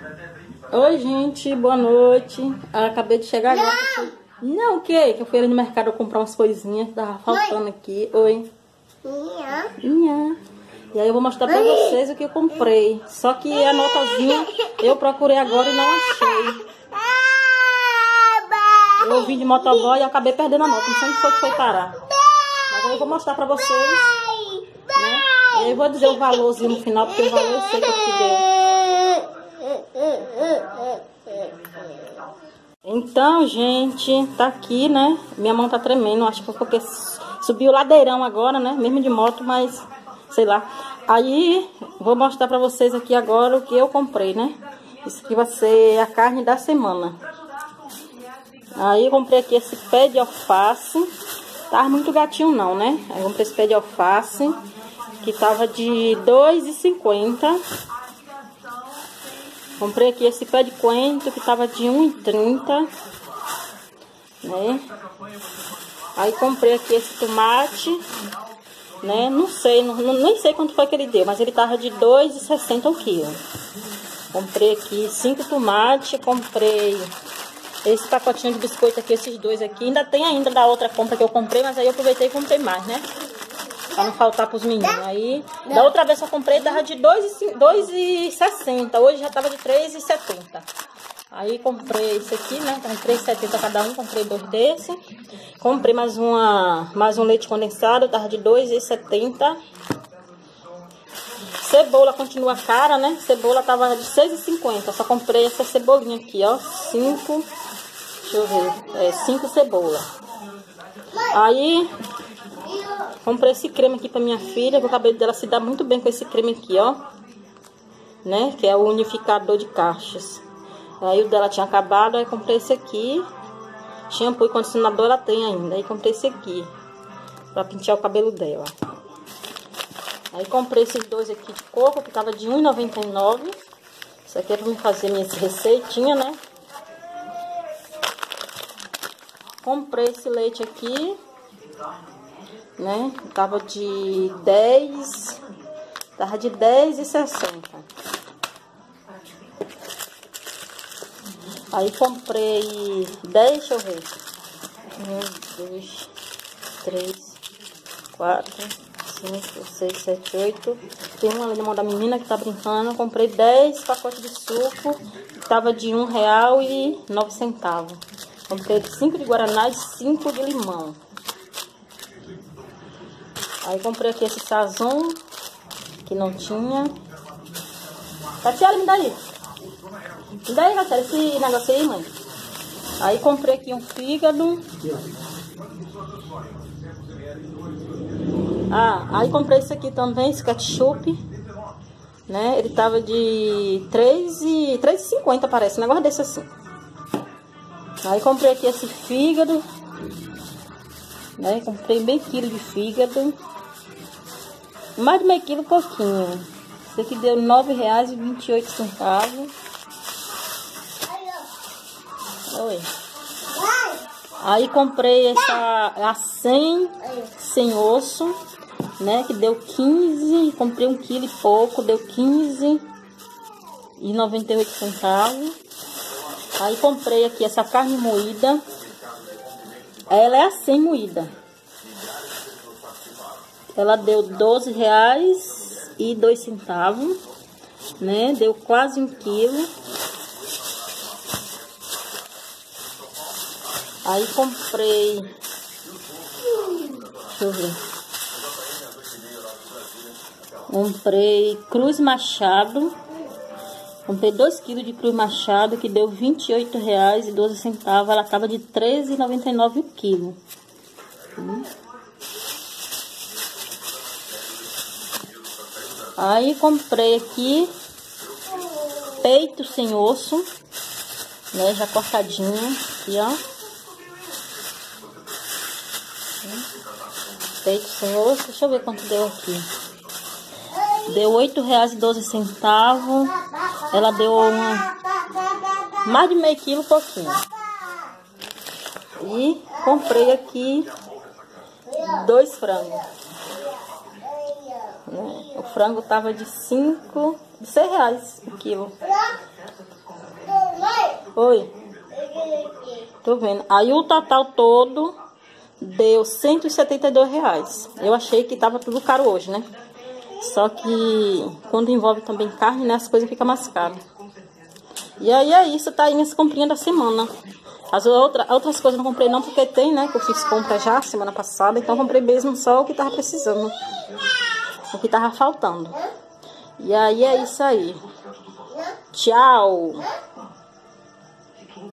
Oi, gente, boa noite. Acabei de chegar agora. Não, o quê? Que eu fui ali no mercado comprar umas coisinhas. Tava faltando aqui. Oi. Minha. E aí eu vou mostrar pra vocês o que eu comprei. Só que a notazinha eu procurei agora e não achei. Eu vim de motoboy e acabei perdendo a nota. Não sei onde foi que foi parar. Mas aí eu vou mostrar pra vocês, né? E aí eu vou dizer o valorzinho no final, porque o valor eu sei que deu. Então, gente, tá aqui, né? Minha mão tá tremendo. Acho que foi porque subiu o ladeirão agora, né? Mesmo de moto, mas sei lá. Aí, vou mostrar pra vocês aqui agora o que eu comprei, né? Isso aqui vai ser a carne da semana. Aí, eu comprei aqui esse pé de alface. Tava muito gatinho não, né? Aí, eu comprei esse pé de alface, que tava de R$ 2,50. Comprei aqui esse pé de coentro, que tava de R$ 1,30, né? Aí comprei aqui esse tomate, né? Não sei, nem sei quanto foi que ele deu, mas ele tava de R$ 2,60 o quilo. Comprei aqui 5 tomates, comprei esse pacotinho de biscoito aqui, esses dois aqui. Ainda tem ainda da outra compra que eu comprei, mas aí eu aproveitei e comprei mais, né? Pra não faltar pros meninos. Aí, da outra vez que eu comprei, tava de R$ 2,60. Hoje já tava de R$ 3,70. Aí comprei esse aqui, né? Tava de R$ 3,70 cada um. Comprei dois desse. Comprei mais um leite condensado. Tava de R$ 2,70. Cebola continua cara, né? Cebola tava de R$ 6,50. Só comprei essa cebolinha aqui, ó. 5. Deixa eu ver. 5 cebolas. Aí comprei esse creme aqui pra minha filha, que o cabelo dela se dá muito bem com esse creme aqui, ó. Né? Que é o unificador de cachos. Aí o dela tinha acabado, aí comprei esse aqui. Shampoo e condicionador ela tem ainda. Aí comprei esse aqui, pra pentear o cabelo dela. Aí comprei esses dois aqui de coco, que tava de R$ 1,99. Isso aqui é pra me fazer minhas receitinhas, né? Comprei esse leite aqui, né? Tava de 10, tava de R$10,60. Aí comprei 10, deixa eu ver. 1, 2, 3, 4, 5, 6, 7, 8. Tem uma ali na mão da menina que tá brincando. Eu comprei 10 pacotes de suco, que tava de R$ 1,09. Comprei 5 de guaraná e 5 de limão. Aí comprei aqui esse sazon, que não tinha. Tatiana, me dá aí. Me dá aí, Tatiana, esse negócio aí, mãe. Aí comprei aqui um fígado. Aí comprei esse aqui também, esse ketchup. Né? Ele tava de 3,50 parece, um negócio desse assim. Aí comprei aqui esse fígado. Né? Comprei meio quilo de fígado. Mais de meio quilo, pouquinho. Esse aqui deu R$ 9,28. Oi. Aí comprei a 100 sem osso, né? Que deu 15. Comprei 1 quilo e pouco, deu R$ 15,98. Aí comprei aqui essa carne moída. Ela é a 100 moída. Ela deu R$ 12,02, né? Deu quase 1 quilo. Aí comprei, deixa eu ver. Comprei cruz machado. Comprei 2 kg de cruz machado, que deu R$ 28,12. Ela tava de R$ 13,99 o quilo. Aí comprei aqui peito sem osso, né? Já cortadinho aqui, ó. Peito sem osso, deixa eu ver quanto deu aqui. Deu R$ 8,12. Ela deu mais de meio quilo, pouquinho. E comprei aqui 2 frangos. O frango tava de R$ 6 o quilo. Oi. Tô vendo. Aí o total todo deu R$172. Eu achei que tava tudo caro hoje, né? Só que quando envolve também carne, né? As coisas ficam mais caras. E aí é isso, tá aí minhas comprinhas da semana. As outras coisas eu não comprei não, porque tem, né? Que eu fiz compra já semana passada. Então eu comprei mesmo só o que tava precisando. O que tava faltando. E aí é isso aí. Tchau!